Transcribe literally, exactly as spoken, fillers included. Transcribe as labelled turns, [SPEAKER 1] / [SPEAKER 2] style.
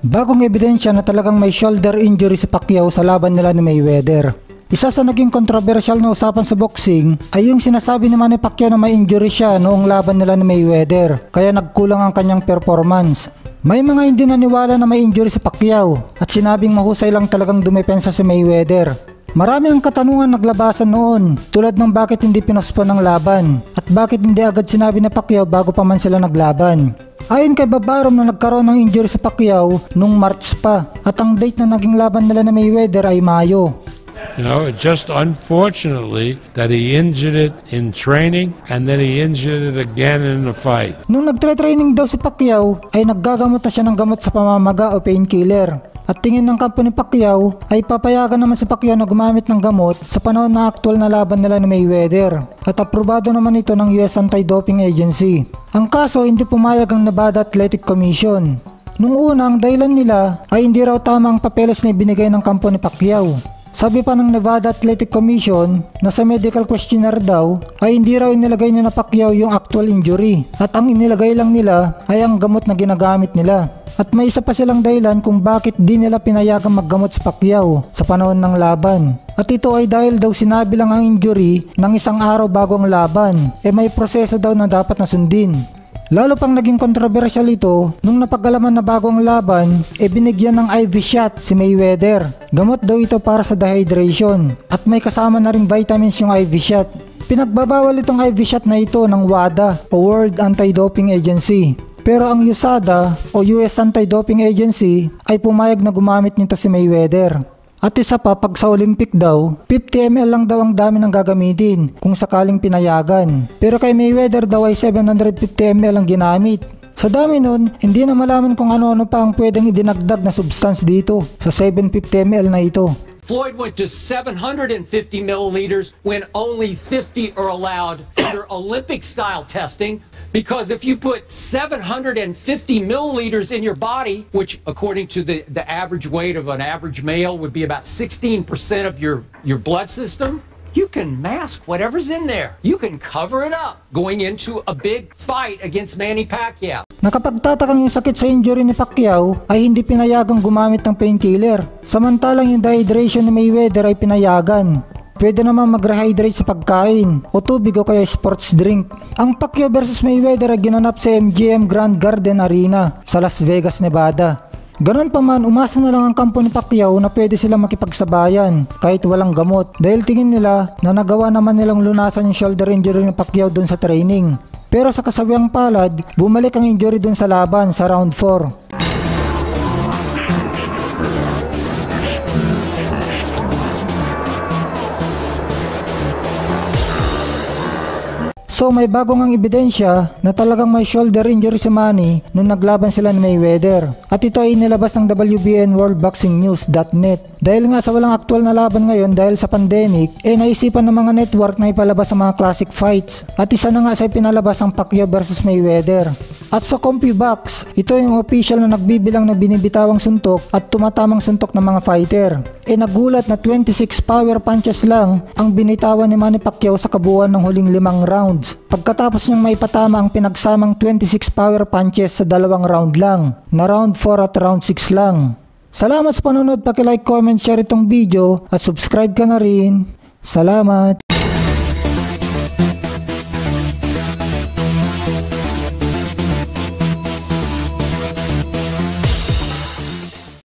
[SPEAKER 1] Bagong ebidensya na talagang may shoulder injury si Pacquiao sa laban nila ni Mayweather. Isa sa naging kontrobersyal na usapan sa boxing ay yung sinasabi ni Manny Pacquiao na may injury siya noong laban nila ni Mayweather, kaya nagkulang ang kanyang performance. May mga hindi naniwala na may injury si Pacquiao at sinabing mahusay lang talagang dumepensa si Mayweather. Marami ang katanungan naglabasan noon, tulad ng bakit hindi pinospon ang laban at bakit hindi agad sinabi ni Pacquiao bago pa man sila naglaban. Ayon kay Bob Arum na nagkaroon ng injury sa Pacquiao nung March pa at ang date na naging laban nila na Mayweather ay Mayo.
[SPEAKER 2] You know, it just unfortunately that he injured it in training and then he injured it again in the fight.
[SPEAKER 1] Nung nagtre-training daw si Pacquiao ay naggagamot na siya ng gamot sa pamamaga o painkiller. At tingin ng kampo ni Pacquiao ay papayagan naman si Pacquiao na gumamit ng gamot sa panahon na aktual na laban nila ni Mayweather. At aprobado naman ito ng U S Anti-Doping Agency. Ang kaso hindi pumayag ang Nevada Athletic Commission. Nung una ang dahilan nila ay hindi raw tama ang papeles na ibinigay ng kampo ni Pacquiao. Sabi pa ng Nevada Athletic Commission na sa medical questionnaire daw ay hindi raw inilagay ni na Pacquiao yung actual injury at ang inilagay lang nila ay ang gamot na ginagamit nila. At may isa pa silang dahilan kung bakit di nila pinayagang maggamot si Pacquiao sa panahon ng laban. At ito ay dahil daw sinabi lang ang injury ng isang araw bago ang laban, e may proseso daw na dapat na sundin. Lalo pang naging kontrobersyal ito nung napag-alaman na bago ang laban, e binigyan ng I V shot si Mayweather. Gamot daw ito para sa dehydration at may kasama na ring vitamins yung I V shot. Pinagbabawal itong I V shot na ito ng WADA o World Anti-Doping Agency. Pero ang U S A D A o U S Anti-Doping Agency ay pumayag na gumamit nito si Mayweather. At isa pa, pag sa Olympic daw, fifty milliliters lang daw ang dami ng gagamitin kung sakaling pinayagan. Pero kay Mayweather daw ay seven hundred fifty milliliters ang ginamit. Sa dami nun, hindi na malaman kung ano-ano pa ang pwedeng idinagdag na substance dito sa seven hundred fifty milliliters na ito.
[SPEAKER 3] Floyd went to seven hundred fifty milliliters when only fifty are allowed under Olympic-style testing. Because if you put seven hundred fifty milliliters in your body, which according to the, the average weight of an average male would be about sixteen percent of your, your blood system, you can mask whatever's in there. You can cover it up going into a big fight against Manny Pacquiao.
[SPEAKER 1] Nakapagtatakang yung sakit sa injury ni Pacquiao ay hindi pinayagang gumamit ng painkiller. Samantalang yung dehydration ni Mayweather ay pinayagan. Pwede naman mag-rehydrate sa pagkain o tubig o kaya sports drink. Ang Pacquiao versus Mayweather ay ginanap sa M G M Grand Garden Arena sa Las Vegas, Nevada. Ganon pa man, umasa na lang ang kampo ni Pacquiao na pwede silang makipagsabayan kahit walang gamot dahil tingin nila na nagawa naman nilang lunasan yung shoulder injury ni Pacquiao dun sa training. Pero sa kasabiang palad, bumalik ang injury dun sa laban sa round four. So may bagong ang ebidensya na talagang may shoulder injury si Manny nung naglaban sila ni Mayweather. At ito ay inilabas ng W B N World Boxing News dot net. Dahil nga sa walang aktual na laban ngayon dahil sa pandemic, eh naisipan ng mga network na ipalabas ang mga classic fights. At isa na nga sa pinalabas ang Pacquiao versus Mayweather. At sa CompuBox, ito yung official na nagbibilang ng binibitawang suntok at tumatamang suntok ng mga fighter. E nagulat na twenty-six power punches lang ang binitawan ni Manny Pacquiao sa kabuuan ng huling limang rounds. Pagkatapos niyang maipatama ang pinagsamang twenty-six power punches sa dalawang round lang, na round four at round six lang. Salamat sa panonood, paki-like, comment, share itong video at subscribe ka na rin. Salamat!